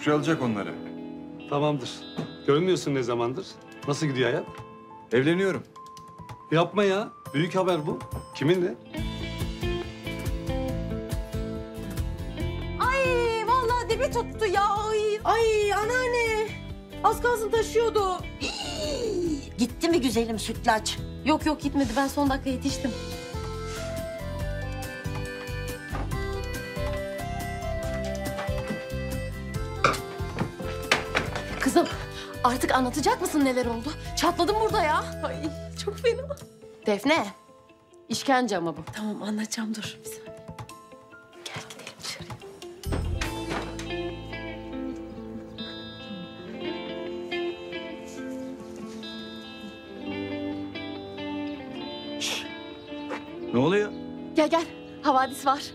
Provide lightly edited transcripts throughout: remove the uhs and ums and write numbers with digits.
Şükrü alacak onları. Tamamdır. Görünmüyorsun ne zamandır? Nasıl gidiyor hayat? Evleniyorum. Yapma ya. Büyük haber bu. Kiminle? Ay vallahi dibi tuttu ya. Ay anneanne. Az kalsın taşıyordu. Gitti mi güzelim sütlaç? Yok yok gitmedi. Ben son dakika yetiştim. Kızım artık anlatacak mısın neler oldu? Çatladım burada ya. Ay çok fena. Defne. İşkence ama bu. Tamam anlatacağım dur bir saniye. Gel gidelim dışarı. Ne oluyor? Gel gel. Havadis var.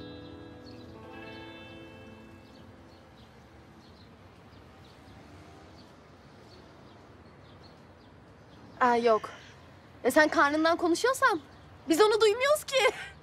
Aa yok. Sen karnından konuşuyorsan biz onu duymuyoruz ki.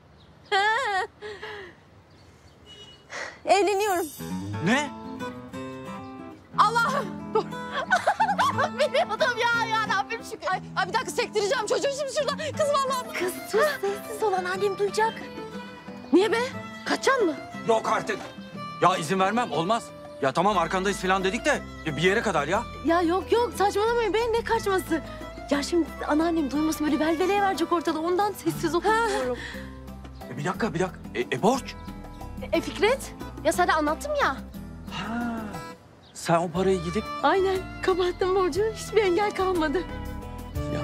Evleniyorum. Ne? Allah'ım dur. Bilmiyordum ya Rabbim şükür. Ay bir dakika sektireceğim çocuğu şimdi şurada. Kız vallahi. Kız sus sessiz ol anneannem duyacak. Niye be? Kaçacaksın mı? Yok artık. Ya izin vermem, olmaz. Ya tamam arkandayız falan dedik de bir yere kadar ya. Ya yok saçmalamayın. Ben ne kaçması? Ya şimdi anneannem duymasın böyle velveleye verecek ortalığı. Ondan sessiz oturuyorum. Bir dakika. Borç. Fikret. Ya sana anlattım ya. Ha. Sen o parayı gidip... Aynen. Kapattım borcu. Hiçbir engel kalmadı. Ya.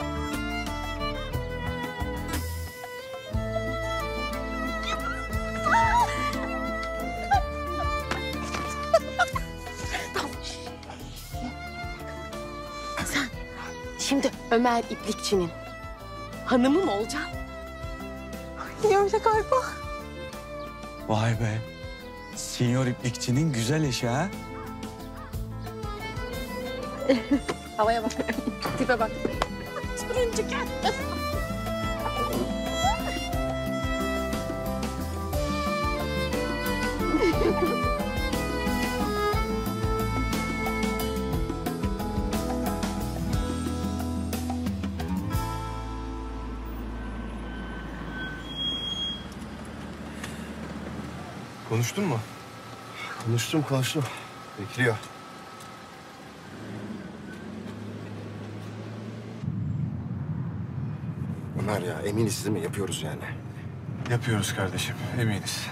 Sen şimdi Ömer İplikçi'nin hanımı mı olacaksın? Öyle galiba. Vay be. Sinyor İplikçi'nin güzel eşi ha. Havaya bak. Tipe bak. Turuncu gel. Konuştun mu? Konuştum. Bekliyor. Ömer ya eminiz değil mi? Yapıyoruz yani. Yapıyoruz kardeşim, eminiz.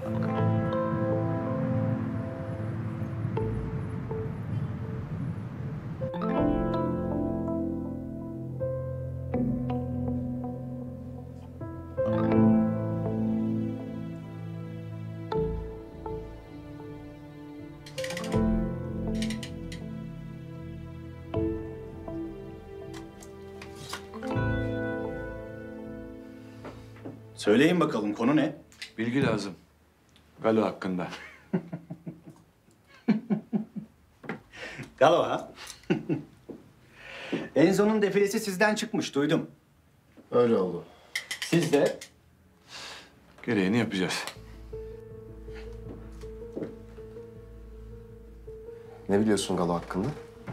Söyleyin bakalım konu ne? Bilgi lazım. Galo hakkında. Galo ha? Enzo'nun defilesi sizden çıkmış duydum. Öyle oldu. Siz de Gereğini yapacağız. Ne biliyorsun Galo hakkında?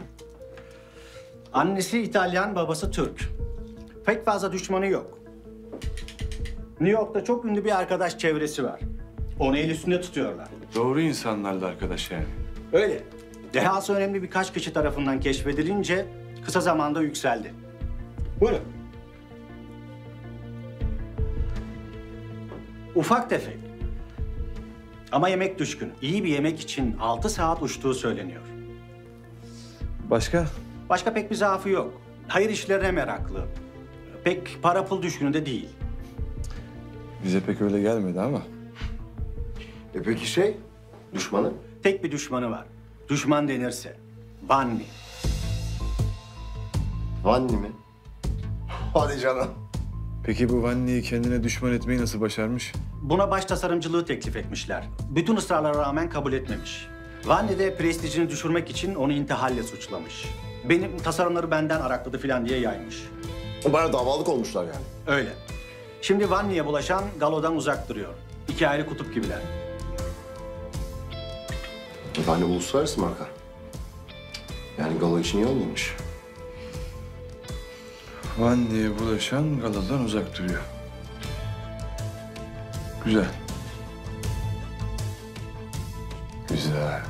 annesi İtalyan, babası Türk. Pek fazla düşmanı yok. New York'ta çok ünlü bir arkadaş çevresi var. Onu el üstünde tutuyorlar. Doğru insanlarla arkadaş yani. Öyle. Dehası önemli birkaç kişi tarafından keşfedilince kısa zamanda yükseldi. Buyurun. Ufak tefek. Ama yemek düşkünü. İyi bir yemek için 6 saat uçtuğu söyleniyor. Başka? Başka pek bir zaafı yok. Hayır işlerine meraklı. Pek para pul düşkünü de değil. Bize pek öyle gelmedi ama. Peki düşmanı? Tek bir düşmanı var. Düşman denirse. Vanni. Vanni mi? Hadi canım. Peki bu Vanni'yi kendine düşman etmeyi nasıl başarmış? Buna baş tasarımcılığı teklif etmişler. Bütün ısrarlara rağmen kabul etmemiş. Vanni de prestijini düşürmek için onu intihalle suçlamış. Benim tasarımları benden arakladı falan diye yaymış. Bana davalık olmuşlar yani. Öyle. Şimdi Vanni'ye bulaşan Galo'dan uzak duruyor. İki ayrı kutup gibiler. Efendim uluslararası marka. Yani galo için iyi olmamış. Vandi'ye bulaşan Galadan uzak duruyor. Güzel. Güzel.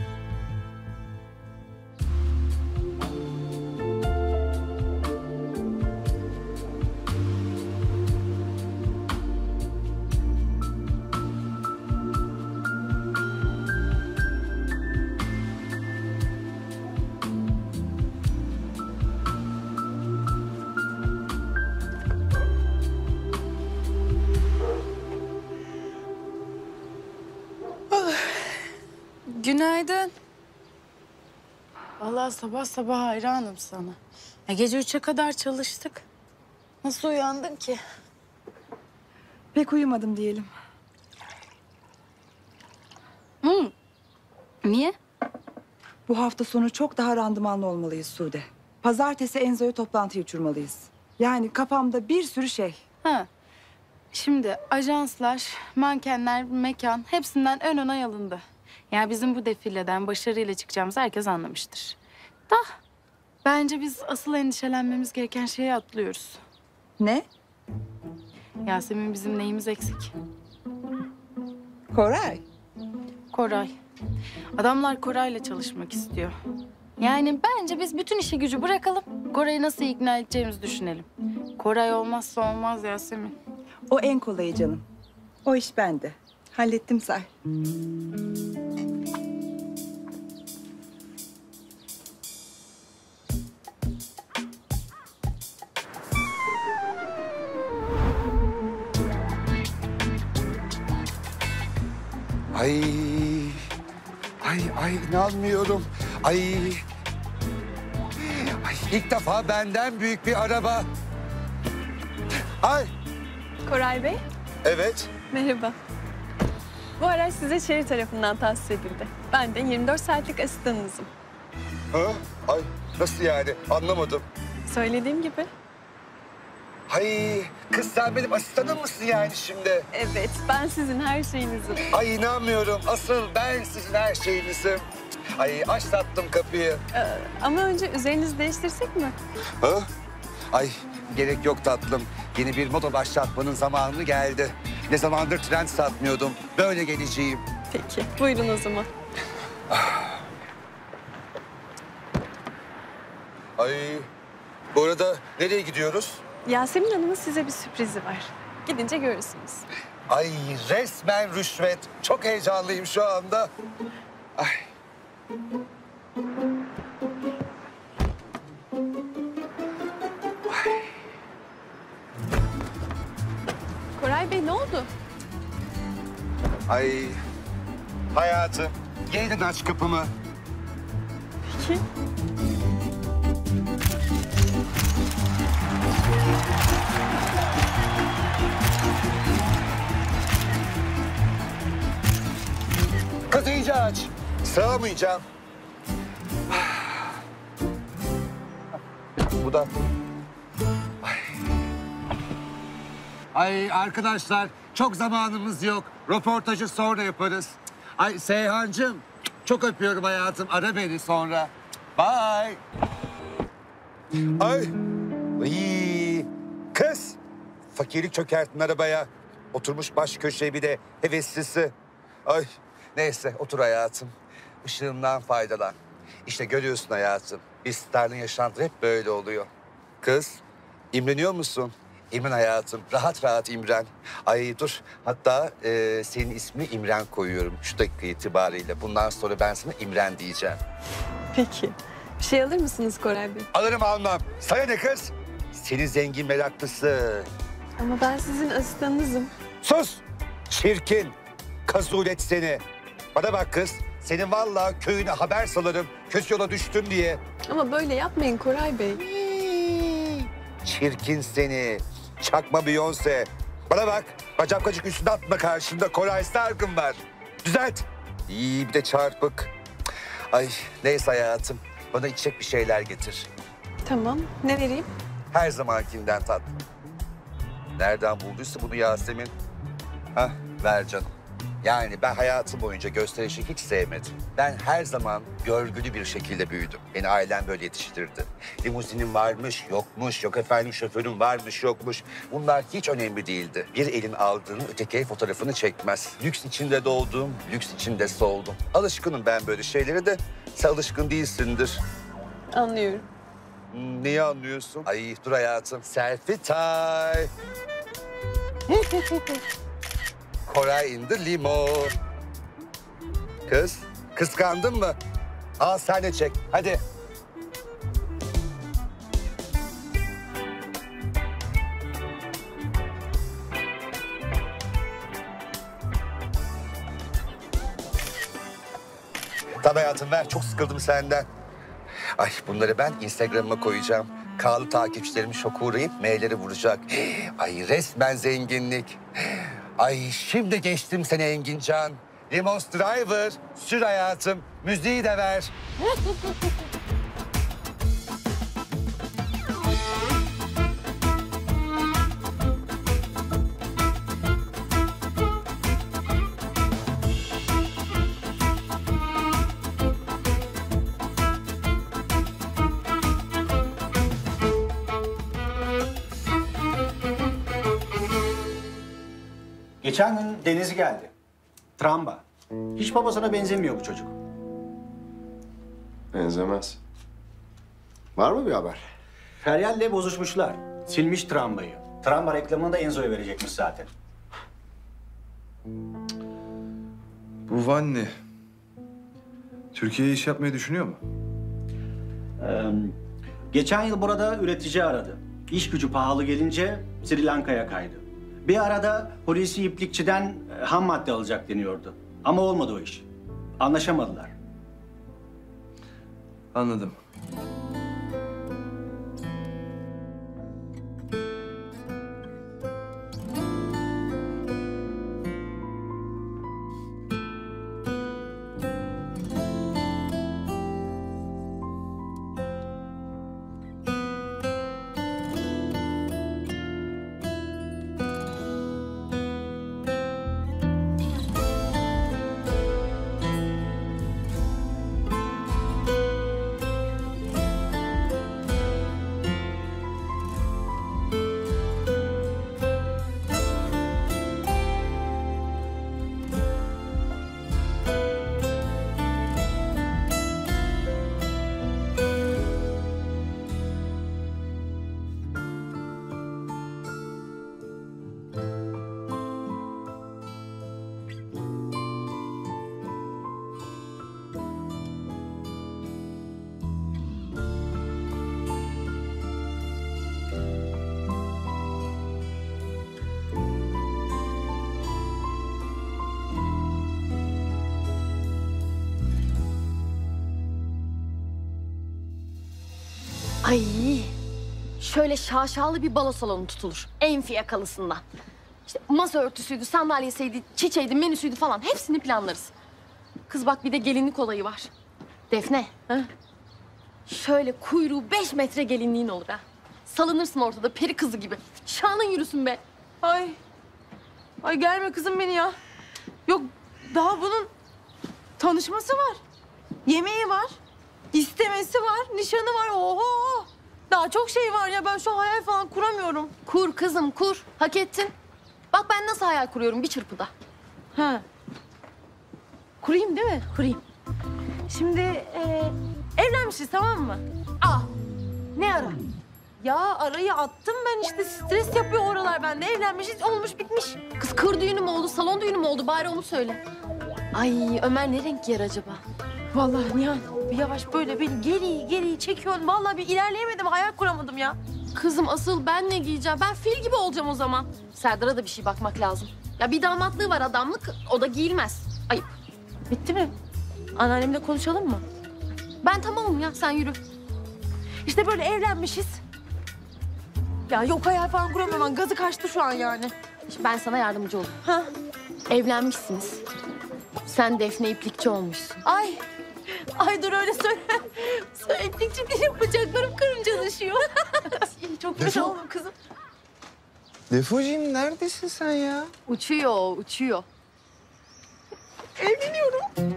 Günaydın. Vallahi sabah sabah hayranım sana. Ya gece 3'e kadar çalıştık. Nasıl uyandın ki? Pek uyumadım diyelim. Niye? Bu hafta sonu çok daha randımanlı olmalıyız Sude. Pazartesi Enzo'ya toplantıya uçurmalıyız. Yani kafamda bir sürü şey. Ha. Şimdi ajanslar, mankenler, mekan hepsinden ön onay alındı. Yani bizim bu defileden başarıyla çıkacağımızı herkes anlamıştır. Da bence biz asıl endişelenmemiz gereken şeyi atlıyoruz. Ne? Yasemin bizim neyimiz eksik? Koray. Koray. Adamlar Koray'la çalışmak istiyor. Yani bence biz bütün işi gücü bırakalım. Koray'ı nasıl ikna edeceğimizi düşünelim. Koray olmazsa olmaz Yasemin. O en kolayı canım. O iş bende. Hallettim say. Ay, ay inanmıyorum. Ay, ilk defa benden büyük bir araba. Ay, Koray Bey, evet. merhaba. Bu araç size şehir tarafından tahsis edildi. Ben de 24 saatlik asistanınızım. Ha? Ay, nasıl yani? Anlamadım. Söylediğim gibi. Ay, kız sen benim asistanım mısın yani şimdi? Evet, ben sizin her şeyinizim. Ay inanmıyorum. Asıl ben sizin her şeyinizim. Ay, aç tattım kapıyı. Ama önce üzerinizi değiştirsek mi? Ha? Ay, gerek yok tatlım. Yeni bir moda başlatmanın zamanı geldi. Ne zamandır trend satmıyordum. Böyle geleceğim. Peki, buyurun o zaman. Ay, bu arada nereye gidiyoruz? Yasemin Hanım'ın size bir sürprizi var. Gidince görürsünüz. Ay, resmen rüşvet. Çok heyecanlıyım şu anda. Ay. Koray Bey ne oldu? Ay, hayatım. Yeniden aç kapımı. Peki. Kız iyice aç. Sığamayacağım. Bu da. Ay arkadaşlar, çok zamanımız yok. Röportajı sonra yaparız. Ay Seyhancığım, çok öpüyorum hayatım. Ara beni sonra. Bye. Ay. Ay. Kız. Fakirlik çökertin arabaya. Oturmuş baş köşeye bir de heveslisi. Ay. Neyse otur hayatım. Işığımdan faydalan. İşte görüyorsun hayatım. Bir starın yaşantısı hep böyle oluyor. Kız, imreniyor musun? İmren hayatım. Rahat rahat imren. Ay dur. Hatta senin ismini İmren koyuyorum şu dakika itibariyle. Bundan sonra ben sana İmren diyeceğim. Peki. Bir şey alır mısınız Koray Bey? Alırım almam. Sana ne kız? Senin zengin meraklısı. Ama ben sizin asistanınızım. Sus! Çirkin. Kazulet seni. Bana bak kız. Senin vallahi köyüne haber salarım. Kötü yola düştüm diye. Ama böyle yapmayın Koray Bey. Çirkin seni. Çakma Beyoncé. Bana bak. Bacak bacak üstüne atma karşında. Koray Stark'ım var. Düzelt. İyi bir de çarpık. Ay neyse hayatım. Bana içecek bir şeyler getir. Tamam. Ne vereyim? Her zamankinden tat. Nereden bulduysa bunu Yasemin. Hah ver canım. Yani ben hayatım boyunca gösterişi hiç sevmedim. Ben her zaman görgülü bir şekilde büyüdüm. Beni ailem böyle yetiştirdi. Limuzinim varmış, yokmuş, yok efendim şoförüm varmış, yokmuş. Bunlar hiç önemli değildi. Bir elin aldığının öteki el fotoğrafını çekmez. Lüks içinde doğdum, lüks içinde soldum. Alışkınım ben böyle şeylere de sen alışkın değilsindir. Anlıyorum. Neyi anlıyorsun? Ay dur hayatım. Selfie time. Koray in the limo. Kız, kıskandın mı? Al sen de çek. Hadi. Tabii hayatım ver. Çok sıkıldım senden. Ay bunları ben Instagram'ıma koyacağım. Kağılı takipçilerimi şoka uğrayıp mailleri vuracak. Ay resmen zenginlik. Ay şimdi geçtim seni Engincan. Limos Driver, sür hayatım. Müziği de ver. Geçen gün Deniz geldi. Tramba. Hiç babasına benzemiyor bu çocuk. Benzemez. Var mı bir haber? Feryal'le bozuşmuşlar. Silmiş Tramba'yı. Tramba reklamını da Enzo'ya verecekmiş zaten. Bu Vanni Türkiye'ye iş yapmayı düşünüyor mu? Geçen yıl burada üretici aradı. İş gücü pahalı gelince Sri Lanka'ya kaydı. Bir arada polisi iplikçiden ham madde alacak deniyordu. Ama olmadı o iş. Anlaşamadılar. Anladım. Ay, şöyle şaşalı bir balo salonu tutulur. En fiyakalısından. İşte masa örtüsüydü, sandalyesiydi, çiçeğiydi, menüsüydü falan. Hepsini planlarız. Kız bak bir de gelinlik olayı var. Defne, ha? Şöyle kuyruğu 5 metre gelinliğin olur ha. Salınırsın ortada peri kızı gibi. Şanın yürüsün be. Ay. Ay gelme kızım beni ya. Yok daha bunun tanışması var. Yemeği var. İstemesi var. Nişanı var. Oho. Daha çok şey var ya. Ben şu hayal falan kuramıyorum. Kur kızım kur. Hak ettin. Bak ben nasıl hayal kuruyorum bir çırpıda. Ha. Kurayım değil mi? Kurayım. Şimdi evlenmişiz tamam mı? Ne ara? Ya arayı attım ben işte stres yapıyor oralar bende. Evlenmişiz olmuş bitmiş. Kız kır düğünü mü oldu, salon düğünü mü oldu? Bari onu söyle. Ay Ömer ne renk giyer acaba? Vallahi Nihan bir yavaş böyle beni geri çekiyorsun. Vallahi bir ilerleyemedim hayal kuramadım ya. Kızım asıl ben ne giyeceğim? Ben fil gibi olacağım o zaman. Serdar'a da bir şey bakmak lazım. Ya bir damatlığı var adamlık, o da giyilmez. Ayıp. Bitti mi? Anneannemle konuşalım mı? Ben tamamım ya, sen yürü. İşte böyle evlenmişiz. Ya yok hayal falan kuramıyorum ben. Gazı kaçtı şu an yani. Şimdi ben sana yardımcı olayım. Ha? Evlenmişsiniz. Sen Defne iplikçi olmuşsun. Ay dur öyle söyle. Sen iplikçi değilim bacaklarım karıncalaşıyor. Çok fena oldum kızım. Defocuğum neredesin sen ya? Uçuyor. Evleniyorum.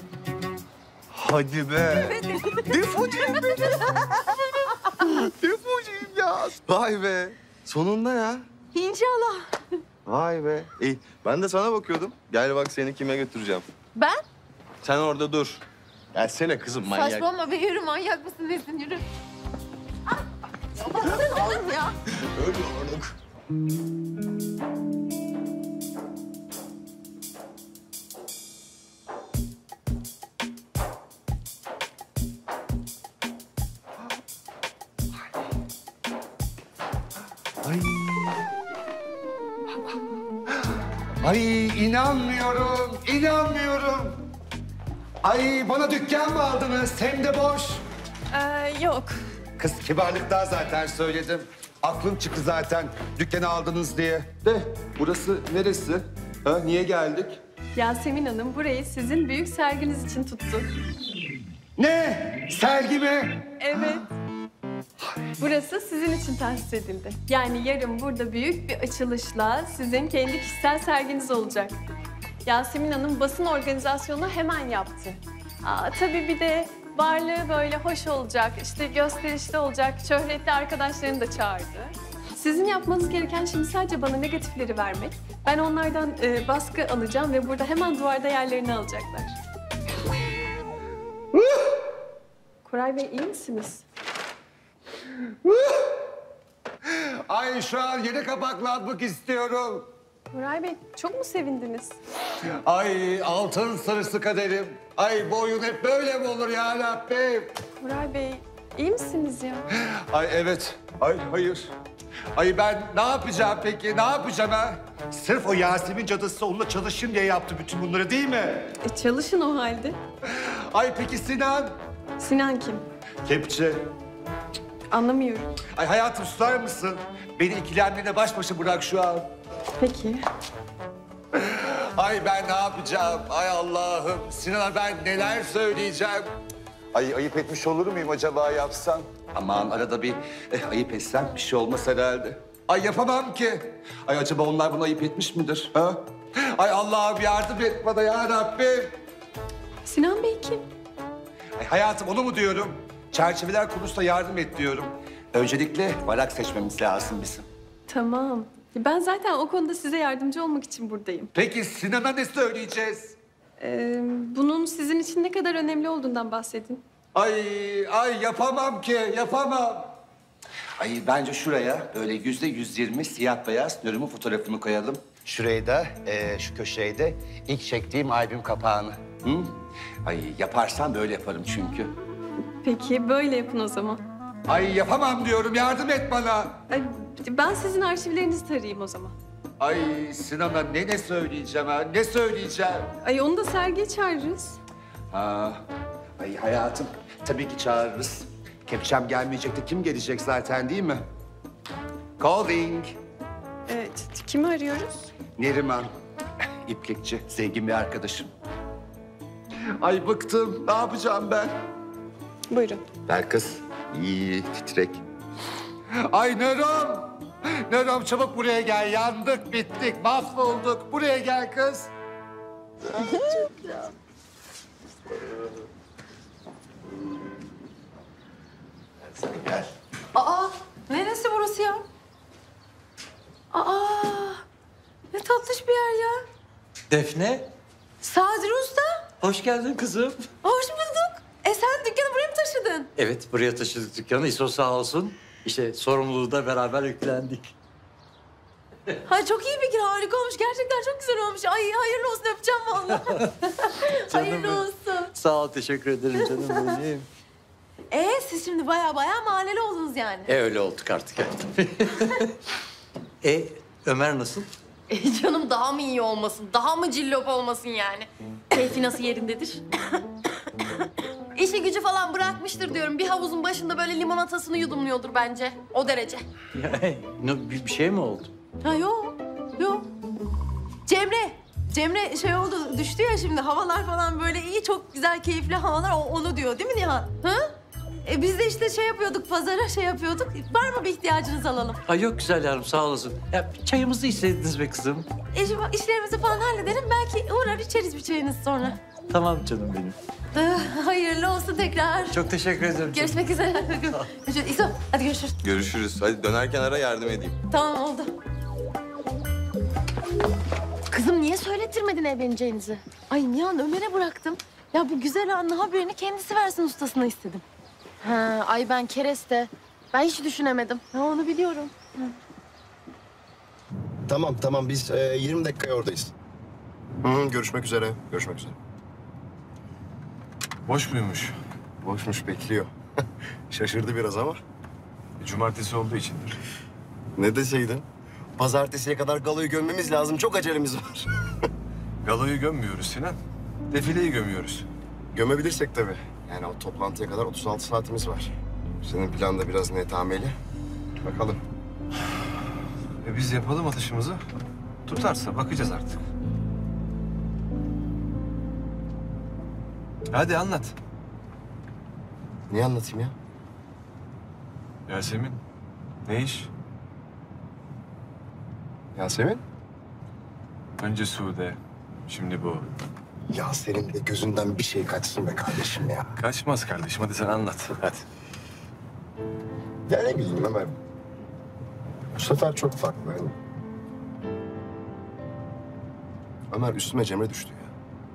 Hadi be. Defocuyum benim. Defocuyum ya. Vay be. Sonunda ya. İnşallah. Vay be. İyi. Ben de sana bakıyordum. Gel bak seni kime götüreceğim. Ben? Sen orada dur. Gelsene kızım manyak. Saçmalama be, yürü, manyak mısın nesin, yürü. Oğlum ya. Ölüyorduk. Ay. Ay inanmıyorum, inanmıyorum. Ay bana dükkan mı aldınız? Hem de boş. Yok. Kız kibarlıktan zaten söyledim. Aklım çıktı zaten dükkanı aldınız diye. De burası neresi? Ha, niye geldik? Yasemin Hanım burayı sizin büyük serginiz için tuttu. Ne? Sergi mi? Evet. Burası sizin için tahsis edildi. Yani yarın burada büyük bir açılışla sizin kendi kişisel serginiz olacak. Yasemin Hanım basın organizasyonunu hemen yaptı. Tabii bir de varlığı böyle hoş olacak, işte gösterişli olacak, şöhretli arkadaşlarını da çağırdı. Sizin yapmanız gereken şimdi sadece bana negatifleri vermek. Ben onlardan baskı alacağım ve burada hemen duvarda yerlerini alacaklar. Koray Bey iyi misiniz? Ay şu an yeni kapaklanmak istiyorum. Koray Bey çok mu sevindiniz? Ay altın sarısı kaderim. Ay bu oyun hep böyle mi olur ya Rabbim? Koray Bey iyi misiniz ya? Ay evet. Ay hayır. Ay ben ne yapacağım peki? Ne yapacağım ha? Sırf o Yasemin cadısı onunla çalışayım diye yaptı bütün bunları değil mi? Çalışın o halde. Ay peki Sinan? Sinan kim? Kepçe. Anlamıyorum. Ay hayatım susar mısın? Beni ikilemlerine baş başa bırak şu an. Peki. Ay ben ne yapacağım? Ay Allah'ım. Sinan'a ben neler söyleyeceğim? Ay ayıp etmiş olur muyum acaba yapsam? Aman arada bir ayıp etsem bir şey olmaz herhalde. Ay yapamam ki. Ay acaba onlar bunu ayıp etmiş midir? Ha? Ay Allah'ım yardım et bana ya Rabbim. Sinan Bey kim? Ay hayatım onu mu diyorum? Çerçeveler konusunda yardım et diyorum. Öncelikle varak seçmemiz lazım bizim. Tamam. Ben zaten o konuda size yardımcı olmak için buradayım. Peki Sinan'a ne söyleyeceğiz? Bunun sizin için ne kadar önemli olduğundan bahsedin. Ay yapamam ki, yapamam. Ay bence şuraya böyle %120 siyah beyaz Nur'umun fotoğrafını koyalım. Şuraya da şu köşeye de ilk çektiğim albüm kapağını. Hı? Ay yaparsam böyle yaparım çünkü. Peki böyle yapın o zaman. Ay yapamam diyorum, yardım et bana. Ay, ben sizin arşivlerinizi tarayayım o zaman. Ay Sinan'a ne söyleyeceğim ha, ne söyleyeceğim? Ay onu da sergiye çağırırız. Ha, ay hayatım tabii ki çağırırız. Kepçem gelmeyecek de kim gelecek zaten değil mi? Calling. Kimi arıyoruz? Neriman. İplikçi, zengin bir arkadaşım. Ay bıktım, ne yapacağım ben? Buyurun. Ver kız. İyi, titrek. Ay Nerom! Nerom çabuk buraya gel. Yandık, bittik, mahvolduk. Buraya gel kız. Sen gel. Aa, neresi burası ya? Aa, ne tatlış bir yer ya. Defne, Sadri Usta, hoş geldin kızım. hoş bulduk. Sen dükkanı buraya mı taşıdın? Evet, buraya taşıdık dükkanı. İso sağ olsun. İşte sorumluluğu da beraber yüklendik. Ha çok iyi fikir, harika olmuş. Gerçekten çok güzel olmuş. Ay hayırlı olsun, öpeceğim vallahi. Hayırlı benim. olsun. Sağ ol, teşekkür ederim canım benim. Siz şimdi baya mahalleli oldunuz yani. Öyle olduk artık. Ömer nasıl? Canım daha mı iyi olmasın, daha mı cillop olmasın yani? Keyfi nasıl yerindedir? İşi gücü falan bırakmıştır diyorum. Bir havuzun başında böyle limonatasını yudumluyordur bence. O derece. Bir şey mi oldu? Ha yok, yok. Cemre şey oldu, düştü ya şimdi. Havalar falan böyle iyi, çok güzel, keyifli havalar. Onu diyor değil mi Nihan? Ha? Biz de işte şey yapıyorduk, pazara şey yapıyorduk. Var mı bir ihtiyacınız alalım? Ay yok güzel yavrum sağ olasın. Ya çayımızı içseydiniz be kızım. Şimdi işlerimizi falan halledelim. Belki uğrar içeriz bir çayınız sonra. Tamam canım benim. Hayırlı olsun tekrar. Çok teşekkür ederim. Görüşmek üzere. İso, hadi görüşürüz. Görüşürüz. Hadi dönerken ara yardım edeyim. Tamam, oldu. Kızım niye söylettirmedin evleneceğinizi? Ay Nihan, Ömer'e bıraktım. Ya bu güzel anın haberini kendisi versin ustasına istedim. Ha, ay ben kereste. Ben hiç düşünemedim. Ha, onu biliyorum. Tamam biz 20 dakikaya oradayız. Görüşmek üzere. Görüşmek üzere. Boş muymuş? Boşmuş bekliyor. Şaşırdı biraz ama. Cumartesi olduğu içindir. Ne deseydin? Pazartesiye kadar galoyu gömmemiz lazım. Çok acelemiz var. Galoyu gömmüyoruz Sinan. Defileyi gömüyoruz. Gömebilirsek tabii. Yani o toplantıya kadar 36 saatimiz var. Senin plan da biraz netameli. Bakalım. Biz yapalım atışımızı. Tutarsa bakacağız artık. Hadi anlat. Niye anlatayım ya? Yasemin, ne iş? Yasemin? Önce Sude, şimdi bu. Ya senin de gözünden bir şey kaçsın be kardeşim ya. Kaçmaz kardeşim, hadi sen anlat. Hadi. Ya ne bileyim Ömer. Bu sefer çok farklı. Yani. Ömer üstüme Cemre düştü ya.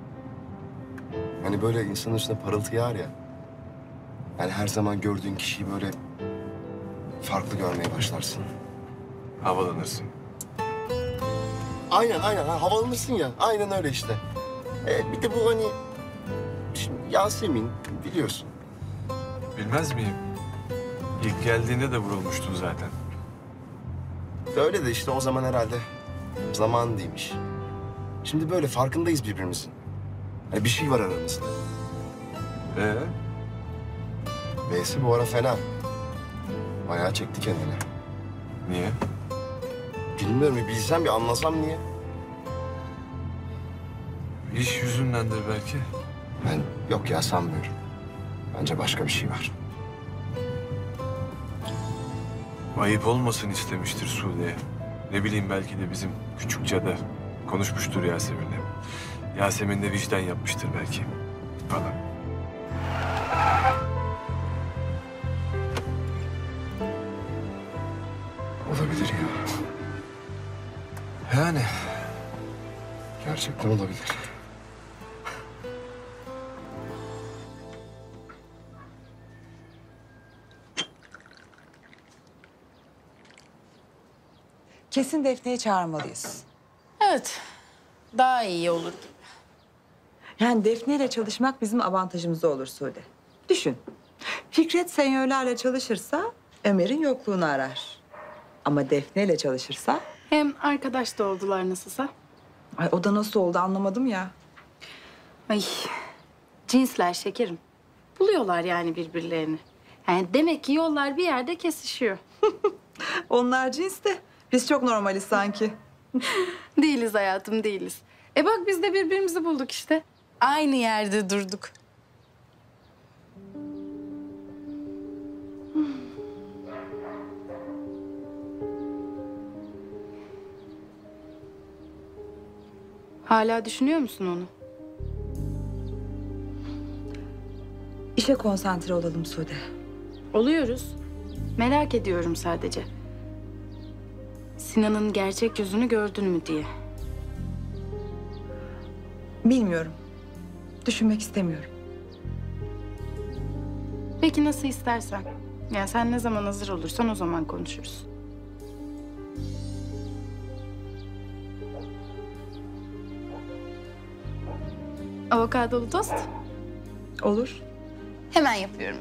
Hani böyle insanın üstüne parıltı yağar ya. Yani her zaman gördüğün kişiyi böyle farklı görmeye başlarsın. Havalanırsın. Aynen. Ha, havalanırsın ya. Aynen öyle işte. Bir de bu hani... Şimdi Yasemin biliyorsun. Bilmez miyim? İlk geldiğinde de vurulmuştun zaten. Öyle de işte o zaman herhalde zaman değilmiş. Şimdi böyle farkındayız birbirimizin. Hani bir şey var aramızda. B'si bu ara fena. Bayağı çekti kendini. Niye? Bilmiyorum, bir bilsem, bir anlasam niye. İş yüzündendir belki. Ben yok ya, sanmıyorum. Bence başka bir şey var. Ayıp olmasın istemiştir Sude'ye. Ne bileyim, belki de bizim küçük cadı konuşmuştur Yasemin'le. Yasemin de vicdan yapmıştır belki falan. Olabilir ya. Yani. Gerçekten olabilir. Kesin Defne'yi çağırmalıyız. Evet. Daha iyi olur gibi. Yani Defne ile çalışmak bizim avantajımıza olur Sude. Düşün. Fikret senyörlerle çalışırsa Ömer'in yokluğunu arar. Ama Defne ile çalışırsa... Hem arkadaş da oldular nasılsa. Ay o da nasıl oldu anlamadım ya. Ay cinsler şekerim. Buluyorlar yani birbirlerini. Yani demek ki yollar bir yerde kesişiyor. Onlar cins de biz çok normaliz sanki. Değiliz hayatım, değiliz. Bak biz de birbirimizi bulduk işte. Aynı yerde durduk. Hala düşünüyor musun onu? İşe konsantre olalım Sude. Oluyoruz. Merak ediyorum sadece. Sinan'ın gerçek yüzünü gördün mü diye. Bilmiyorum. Düşünmek istemiyorum. Peki nasıl istersen. Yani sen ne zaman hazır olursan o zaman konuşuruz. Avokadolu tost. Olur. Hemen yapıyorum.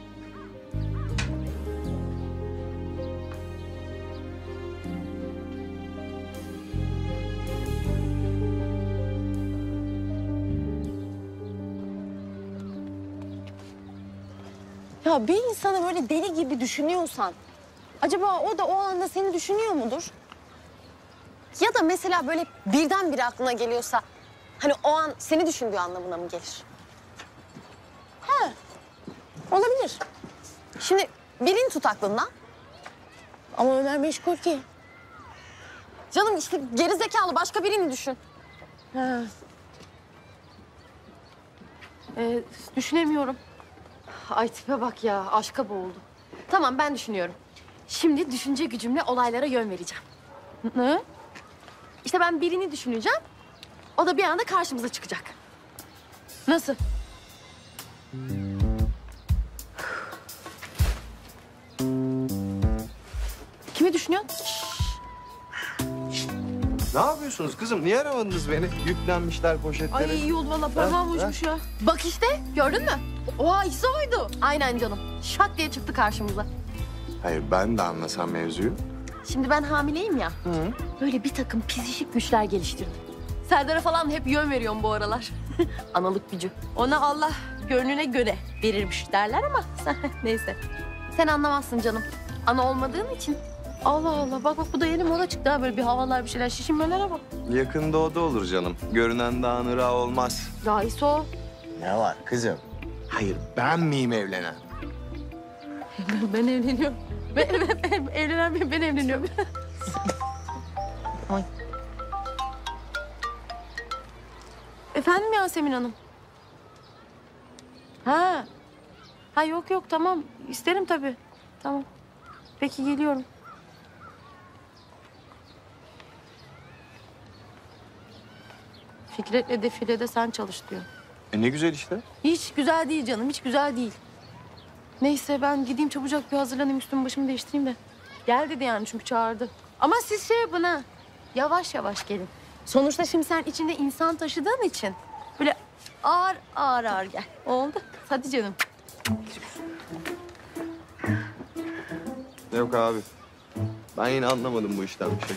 Ya bir insanı böyle deli gibi düşünüyorsan... acaba o da o anda seni düşünüyor mudur? Ya da mesela böyle birdenbire aklına geliyorsa... hani o an seni düşündüğü anlamına mı gelir? Olabilir. Şimdi birini tut aklından. Ama Ömer meşgul ki. Canım işte geri zekalı başka birini düşün. Ha. Düşünemiyorum. Ay tipe bak ya, aşka boğuldu. Tamam, ben düşünüyorum. Şimdi düşünce gücümle olaylara yön vereceğim. Hı? İşte ben birini düşüneceğim. O da bir anda karşımıza çıkacak. Nasıl? Kimi düşünüyorsun? Ne yapıyorsunuz kızım? Niye aramadınız beni? Yüklenmişler poşetlere. Ay iyi oldu valla, parmağım uçmuş ya. Bak işte, gördün mü? Oha, ikisi oydu. Aynen canım. Şak diye çıktı karşımıza. Hayır, ben de anlasam mevzuyu. Şimdi ben hamileyim ya. Böyle bir takım psişik güçler geliştirdim. Serdar'a falan hep yön veriyorum bu aralar. Analık gücü. Ona Allah gönlüne göre verirmiş derler ama neyse. Sen anlamazsın canım. Ana olmadığın için. Allah Allah, bak bu da yeni moda çıktı ha, böyle bir havalar bir şeyler, şişinmelere bak. Yakında o da olur canım. Görünen dağın ırağı olmaz. Ya İso. Ne var kızım? Hayır, ben miyim evlenen? Ben evleniyorum. Ben evleniyorum. Ay. Efendim Yasemin Hanım? Ha. Ha yok tamam. İsterim tabii. Tamam. Peki geliyorum. Fikret'le defilede sen çalış diyor. Ne güzel işte. Hiç güzel değil canım, hiç güzel değil. Neyse ben gideyim çabucak bir hazırlanayım, üstümü başımı değiştireyim de. Gel dedi yani çünkü çağırdı. Ama siz şey yapın ha, yavaş yavaş gelin. Sonuçta şimdi sen içinde insan taşıdığın için böyle ağır gel. Oldu. Hadi canım. Yok abi. Ben yine anlamadım bu işten bir şey.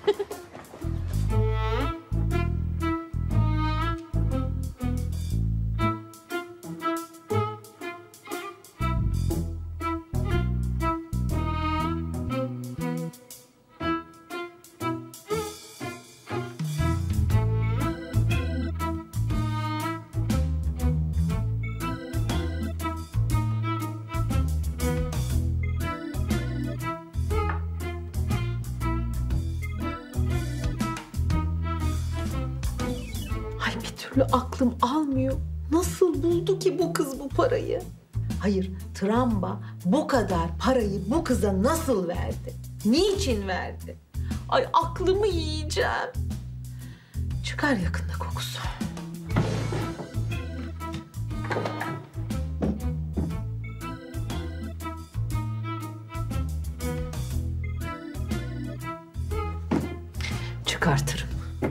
Ay bir türlü aklım almıyor. Nasıl buldu ki bu kız bu parayı? Hayır, Tramba bu kadar parayı bu kıza nasıl verdi? Niçin verdi? Ay aklımı yiyeceğim. Çıkar yakında kokusu. Çıkartırım.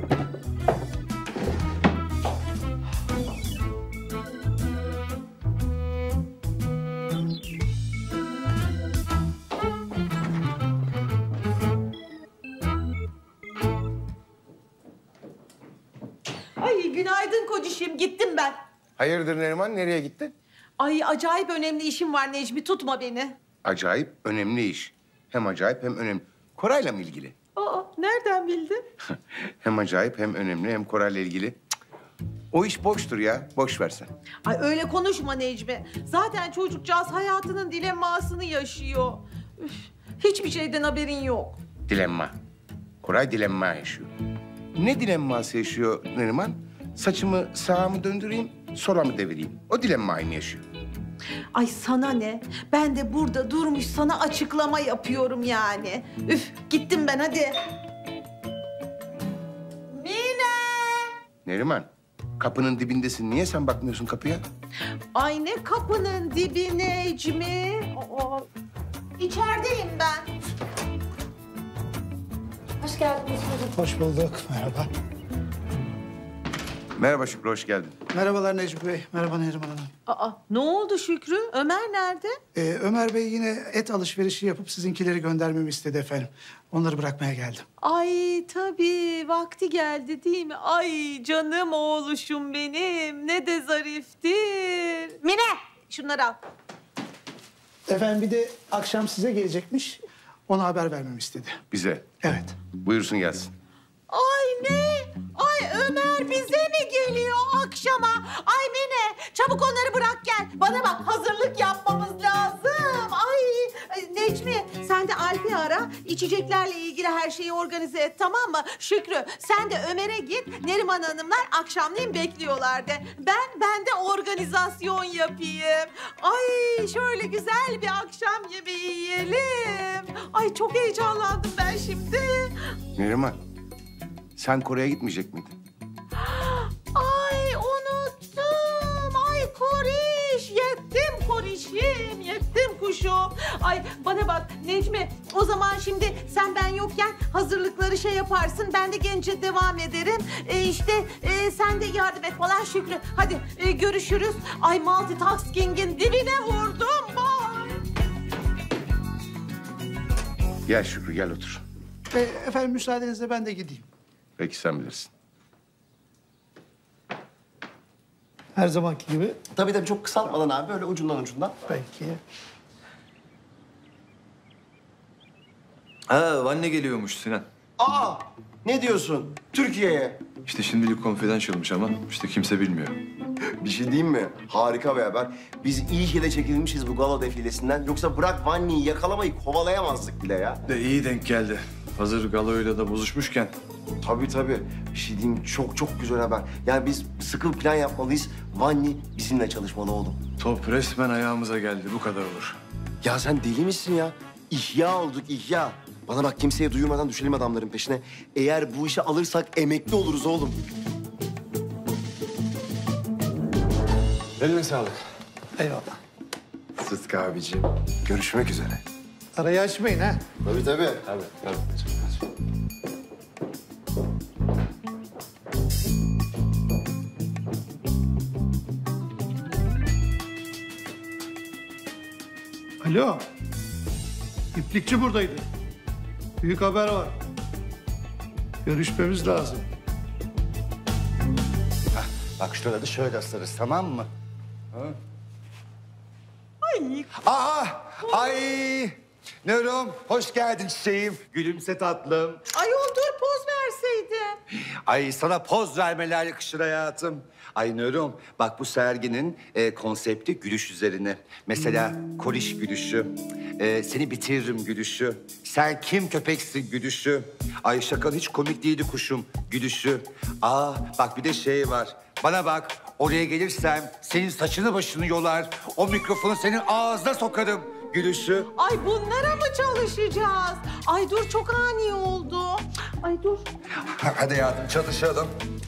Ay günaydın kocişim, gittim ben. Hayırdır Neriman, nereye gittin? Ay acayip önemli işim var Necmi, tutma beni. Acayip önemli iş. Hem acayip hem önemli. Koray'la mı ilgili? Aa, nereden bildin? Hem acayip hem önemli hem Koray'la ilgili. Cık. O iş boştur ya, boş versen. Ay öyle konuşma Necmi. Zaten çocukcağız hayatının dilemmasını yaşıyor. Üf, hiçbir şeyden haberin yok. Dilemma. Koray dilemma yaşıyor. Ne dilemması yaşıyor Neriman? Saçımı sağa mı döndüreyim, sola mı devireyim? O dilemmayı mı yaşıyor? Ay sana ne? Ben de burada durmuş sana açıklama yapıyorum yani. Üf, gittim ben hadi. Mine! Neriman, kapının dibindesin. Niye sen bakmıyorsun kapıya? Ay ne kapının dibi Necmi? Aa, içerideyim ben. Hoş geldiniz. Hoş bulduk. Merhaba. Merhaba Şükrü, hoş geldin. Merhabalar Necmi Bey. Merhaba Neriman Hanım. Aa, ne oldu Şükrü? Ömer nerede? Ömer Bey yine et alışverişi yapıp sizinkileri göndermemi istedi efendim. Onları bırakmaya geldim. Ay tabii vakti geldi değil mi? Ay canım oğluşum benim. Ne de zariftir. Mine şunları al. Efendim bir de akşam size gelecekmiş. Ona haber vermemi istedi. Bize. Evet. Buyursun gelsin. Ay ne? Ay Ömer bize mi geliyor akşama? Ay Mine çabuk onları bırak gel. Bana bak hazırlık yapmamız lazım. Necmi sen de Alp'i ara. İçeceklerle ilgili her şeyi organize et, tamam mı? Şükrü sen de Ömer'e git. Neriman Hanımlar akşamleyin bekliyorlar de. Ben de organizasyon yapayım. Ay şöyle güzel bir akşam yemeği yiyelim. Ay çok heyecanlandım ben şimdi. Neriman, sen Kore'ye gitmeyecek miydin? Ay unuttum. Ay Koriş. Yettim Koriş'im. Yettim kuşum. Ay bana bak Necmi. O zaman şimdi sen ben yokken hazırlıkları şey yaparsın. Ben de gence devam ederim. Sen de yardım et falan Şükrü. Hadi görüşürüz. Ay multitasking'in dibine vurdum. Bye. Gel Şükrü, gel otur. Efendim müsaadenizle ben de gideyim. Peki sen bilirsin. Her zamanki gibi. Tabii çok kısaltmadan abi, böyle ucundan. Peki. Ha, Vanne geliyormuş Sinan. Aa, ne diyorsun? Türkiye'ye. İşte şimdilik confidential'mış ama işte kimse bilmiyor. Bir şey diyeyim mi? Harika bir haber. Biz iyi ki de çekilmişiz bu gala defilesinden. Yoksa bırak Vanni'yi yakalamayı kovalayamazdık bile ya. De iyi denk geldi. Hazır galoyla da bozuşmuşken. Tabii. Bir şey diyeyim, çok güzel haber. Yani biz sıkı bir plan yapmalıyız. Vanni bizimle çalışmalı oğlum. Top resmen ayağımıza geldi. Bu kadar olur. Ya sen deli misin ya? İhya olduk, ihya. Bana bak, kimseye duyurmadan düşelim adamların peşine. Eğer bu işi alırsak emekli oluruz oğlum. Eline sağlık. Eyvallah. Sıtkı abiciğim. Görüşmek üzere. Arayı açmayın ha. Tabii. Alo. İplikçi buradaydı. Büyük haber var. Görüşmemiz lazım. Bak şurada da şöyle asarız, tamam mı? Ha? Ay. Ay! Nurem, hoş geldin çiçeğim. Gülümse tatlım. Ayol dur poz verseydin. Ay sana poz vermeler yakışır hayatım. Ay Nurem, bak bu serginin konsepti gülüş üzerine. Mesela Koriş gülüşü, seni bitiririm gülüşü, sen kim köpeksin gülüşü. Ay şakan hiç komik değildi kuşum gülüşü. Bak bir de şey var. Bana bak, oraya gelirsem senin saçını başını yolar, o mikrofonu senin ağzına sokarım gülüşü. Ay bunlara mı çalışacağız? Ay dur çok ani oldu. Ay dur. Hadi hayatım çalışalım.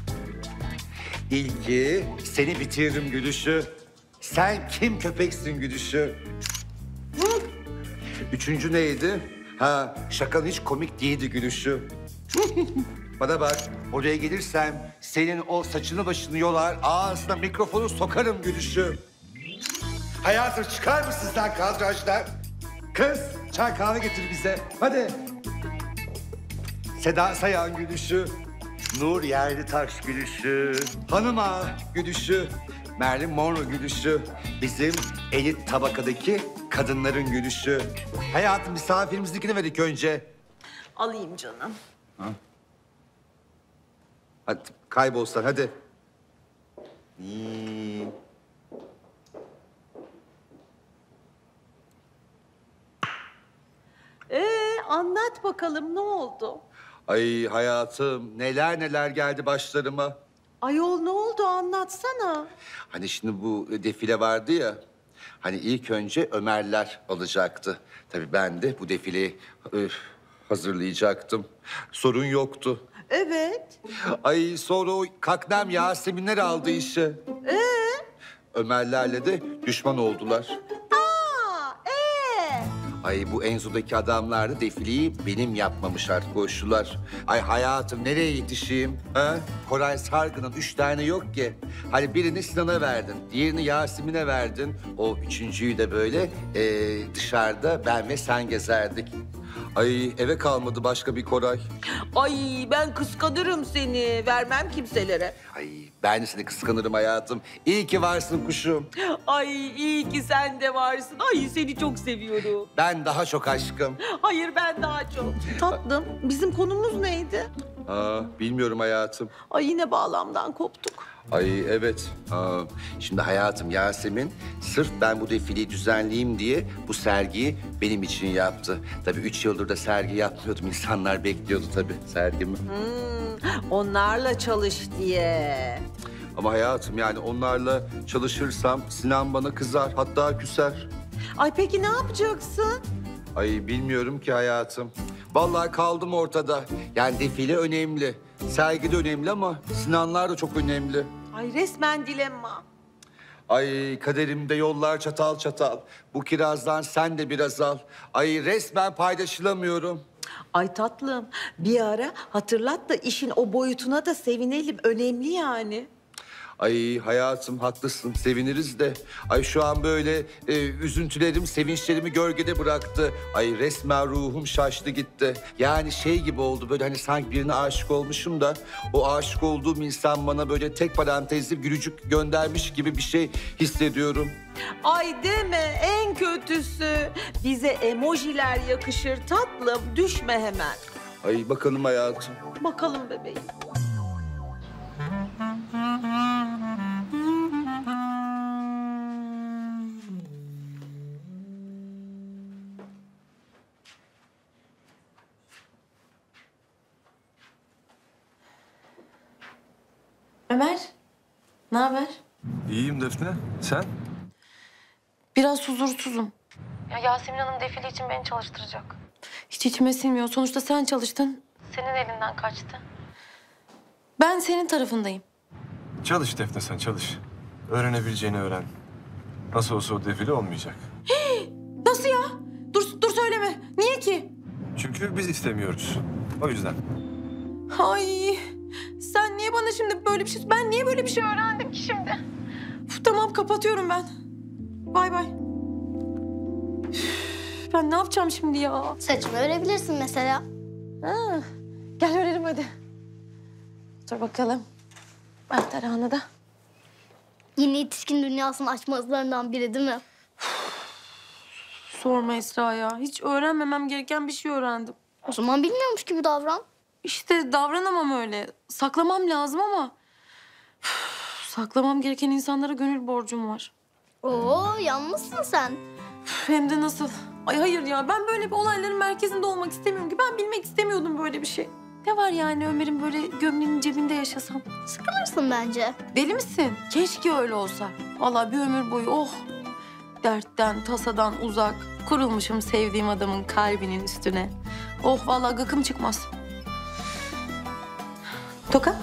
İlki seni bitiririm gülüşü. Sen kim köpeksin gülüşü. Üçüncü neydi? Şakan hiç komik değildi gülüşü. Bana bak, oraya gelirsem senin o saçını başını yolar, ağzına mikrofonu sokarım gülüşü. Hayatım çıkar mısın sen kadrajdan? Kız, çay kahve getir bize. Hadi. Seda Sayan gülüşü. Nur Yerlitaş gülüşü. Hanım Ağa gülüşü. Marilyn Monroe gülüşü. Bizim elit tabakadaki kadınların gülüşü. Hayatım misafirimizdekini verdik önce. Alayım canım. Hadi kaybolsan hadi. Anlat bakalım ne oldu? Ay hayatım neler geldi başlarıma. Ayol ne oldu anlatsana. Hani şimdi bu defile vardı ya. Hani ilk önce Ömerler olacaktı. Tabii ben de bu defileyi hazırlayacaktım. Sorun yoktu. Evet. Ay sonra o kaknem Yaseminler aldı işi. Ömerlerle de düşman oldular. Ay bu Enzo'daki adamlar da defileyi benim yapmamı şart koştular. Ay hayatım nereye yetişeyim? Ha? Koray Sargı'nın 3 tane yok ki. Hani birini Sinan'a verdin, diğerini Yasemin'e verdin. O üçüncüyü de böyle dışarıda ben ve sen gezerdik. Ay eve kalmadı başka bir Koray. Ay ben kıskanırım seni. Vermem kimselere. Ay ben de seni kıskanırım hayatım. İyi ki varsın kuşum. Ay iyi ki sen de varsın. Ay seni çok seviyorum. Ben daha çok aşkım. Hayır ben daha çok. Tatlım bizim konumuz neydi? Bilmiyorum hayatım. Ay yine bağlamdan koptuk. Ay evet. Şimdi hayatım Yasemin sırf ben bu defileyi düzenleyeyim diye bu sergiyi benim için yaptı. Tabii 3 yıldır da sergi yapmıyordum. İnsanlar bekliyordu tabii sergimi. Onlarla çalış diye. Ama hayatım yani onlarla çalışırsam Sinan bana kızar hatta küser. Ay peki ne yapacaksın? Ay bilmiyorum ki hayatım. Vallahi kaldım ortada. Yani defile önemli. Sergi de önemli ama Sinanlar da çok önemli. Ay resmen dilemma. Ay kaderimde yollar çatal çatal. Bu kirazdan sen de biraz al. Ay resmen paylaşılamıyorum. Ay tatlım bir ara hatırlat da işin o boyutuna da sevinelim. Önemli yani. Ay hayatım haklısın seviniriz de. Ay şu an böyle üzüntülerim sevinçlerimi gölgede bıraktı. Ay resmen ruhum şaştı gitti. Yani şey gibi oldu böyle hani sanki birine aşık olmuşum da... ...o aşık olduğum insan bana böyle tek parantezli gülücük göndermiş gibi bir şey hissediyorum. Ay deme en kötüsü. Bize emojiler yakışır tatlım. Düşme hemen. Ay bakalım hayatım. Bakalım bebeğim. Ömer, ne haber? İyiyim Defne. Sen? Biraz huzursuzum. Ya Yasemin Hanım defile için beni çalıştıracak. Hiç içime sinmiyor. Sonuçta sen çalıştın. Senin elinden kaçtı. Ben senin tarafındayım. Çalış Defne sen çalış. Öğrenebileceğini öğren. Nasıl olsa o defile olmayacak. Nasıl ya? Dur söyleme. Niye ki? Çünkü biz istemiyoruz. O yüzden. Ay sen niye bana şimdi böyle bir şey... Ben niye böyle bir şey öğrendim ki şimdi? Tamam kapatıyorum ben. Bay bay. Ben ne yapacağım şimdi ya? Saçımı örebilirsin mesela. Ha, gel örelim hadi. Dur bakalım. Ben tarağını da. Yeni yetişkin dünyasının açmazlarından biri değil mi? Sorma Esra ya. Hiç öğrenmemem gereken bir şey öğrendim. O zaman bilmiyormuş gibi davran. İşte davranamam öyle. Saklamam lazım ama... saklamam gereken insanlara gönül borcum var. Oo yalnızsın sen. Hem de nasıl? Ay hayır ya ben böyle bir olayların merkezinde olmak istemiyorum ki. Ben bilmek istemiyordum böyle bir şey. Ne var yani Ömer'in böyle gömleğinin cebinde yaşasam? Sıkılırsın bence. Deli misin? Keşke öyle olsa. Vallahi bir ömür boyu oh. Dertten, tasadan uzak. Kurulmuşum sevdiğim adamın kalbinin üstüne. Oh vallahi gıkım çıkmaz. Toka?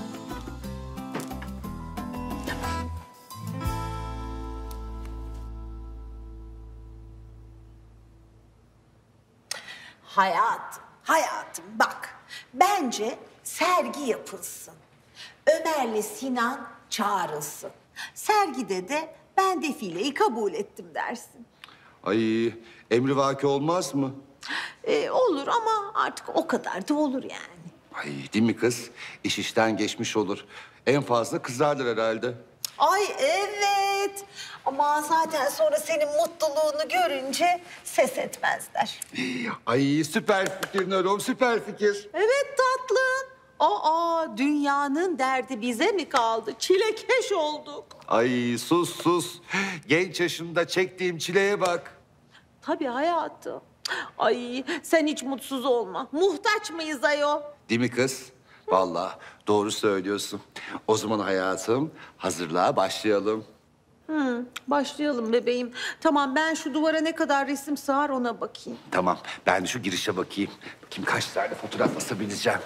Hayatım bak. Bence sergi yapılsın. Ömer'le Sinan çağrılsın. Sergide de ben defileyi kabul ettim dersin. Ay emrivaki olmaz mı? Olur ama artık o kadar da olur yani. Ay değil mi kız? İş işten geçmiş olur. En fazla kızarlar herhalde. Ay evet. Ama zaten sonra senin mutluluğunu görünce ses etmezler. Ay süper fikir Nörom, süper fikir. Evet tatlım. Dünyanın derdi bize mi kaldı? Çilekeş olduk. Ay sus. Genç yaşımda çektiğim çileye bak. Tabii hayatım. Ay sen hiç mutsuz olma. Muhtaç mıyız ayol? Değil mi kız? Vallahi doğru söylüyorsun. O zaman hayatım hazırlığa başlayalım. Başlayalım bebeğim. Tamam ben şu duvara ne kadar resim sığar ona bakayım. Tamam ben de şu girişe bakayım. Bakayım kaç tane fotoğraf basabileceğim.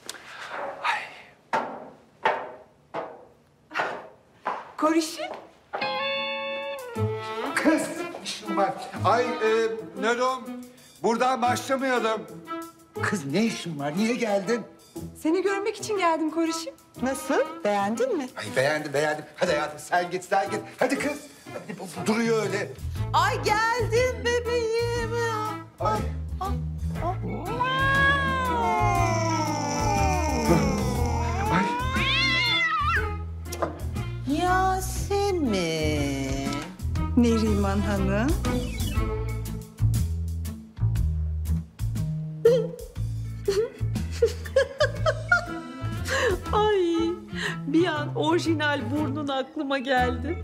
Korişim. Kız işim var. Ay Nörom buradan başlamayalım. Kız ne işin var? Niye geldin? Seni görmek için geldim Korişim. Nasıl? Beğendin mi? Ay beğendim. Hadi hayatım sen git. Hadi kız. Hadi, bu duruyor öyle. Ay geldim bebeğim. Ay. Yasemin. Neriman Hanım. orijinal burnun aklıma geldi.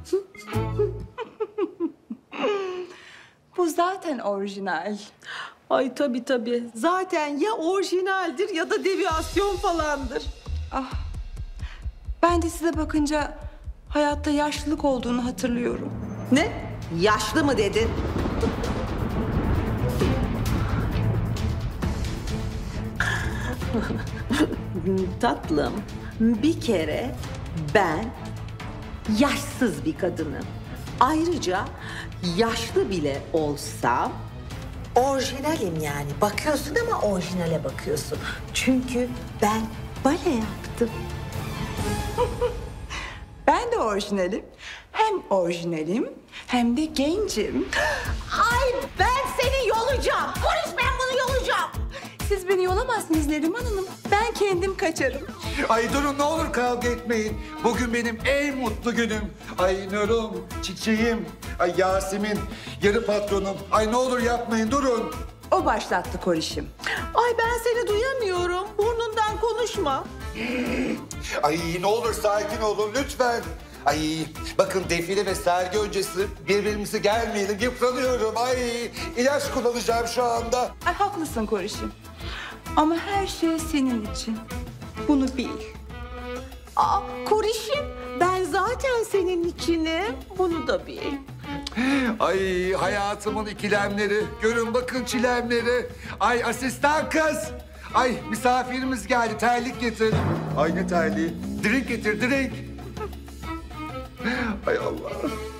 Bu zaten orijinal. Ay tabii. Zaten ya orijinaldir ya da deviyasyon falandır. Ah. Ben de size bakınca hayatta yaşlılık olduğunu hatırlıyorum. Ne? Yaşlı mı dedin? Tatlım, bir kere ben yaşsız bir kadınım. Ayrıca yaşlı bile olsam Orijinalim yani. Bakıyorsun ama orijinale bakıyorsun. Çünkü ben bale yaptım. Ben de orijinalim. Hem orijinalim hem de gencim. Ay ben seni yolacağım. Polis ben bunu yolacağım. Siz beni yolamazsınız Neriman Hanım. Ben kendim kaçarım. Ay durun ne olur kavga etmeyin. Bugün benim en mutlu günüm. Ay Nur'um, çiçeğim, ay Yasemin, yarı patronum. Ay ne olur yapmayın durun. O başlattı korişim. Ay ben seni duyamıyorum. Burnundan konuşma. Ay ne olur sakin olun lütfen. Ay bakın defile ve sergi öncesi birbirimize gelmeyelim. Yıpranıyorum. Ay ilaç kullanacağım şu anda. Ay haklısın korişim. Ama her şey senin için. Bunu bil. Aa, korişim ben zaten senin içinim. Bunu da bil. Ay hayatımın ikilemleri. Görün bakın çilemleri. Ay asistan kız. Ay misafirimiz geldi. Terlik getir. Ay ne terliği? Drink getir drink. Ay Allah.